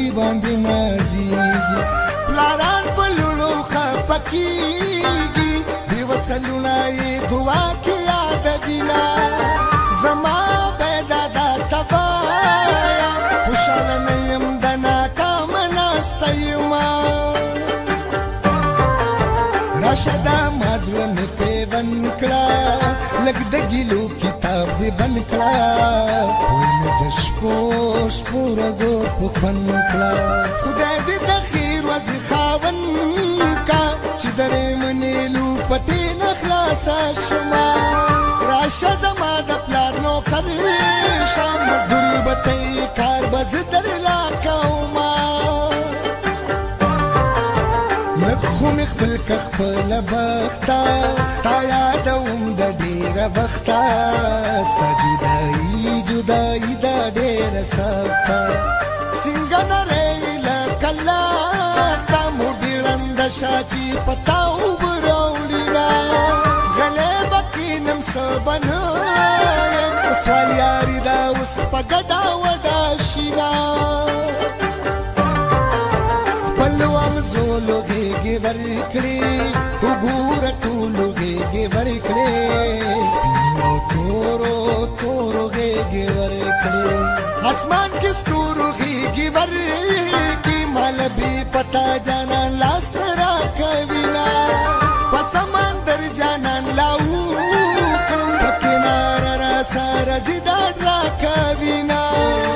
باندې نازیږي پلاران په لوڼو خفه کېږي بې وسلونه یې دعا کې یاد دینه زما پیدا دا تبایا خوشحاله نه یم د ناکامه ناسته یمه راشه دا ما زړه مې پیوند کړه لږ د ګیلو کتاب دې بند کړه ویل مې د شپو شپو ورځو په خوند کړه خدای دې د خیر ورځې خاوند کا چې درې منې لو پټې نه خلاصه شمه راشه زما د پلار نوکر شه مزدوري به ته یې کار به زه درلا کومه لږ خو مې خپل که خپله بخته تا یادوم د ډېره وخته ستا جدایي جدایي دا ډېره سخته څنګه نری لکه لښته مور دې ړنده شه چې په تا اوبه راوړینه غلی به کښېنم څه به نه یم په سوال یاري ده اوس په ګډه وډه شینه زولو غیږې ورکړې وګوره ټولو غیږې ورکړې سپینو تورو تورو غیږې ورکړې اسمان کې ستورو غیږې ورکړې مال بې پتا جانان لاس ته راکوینه په سمندر جانان لاوکړم په کناره راسره زې ډاډ راکوینه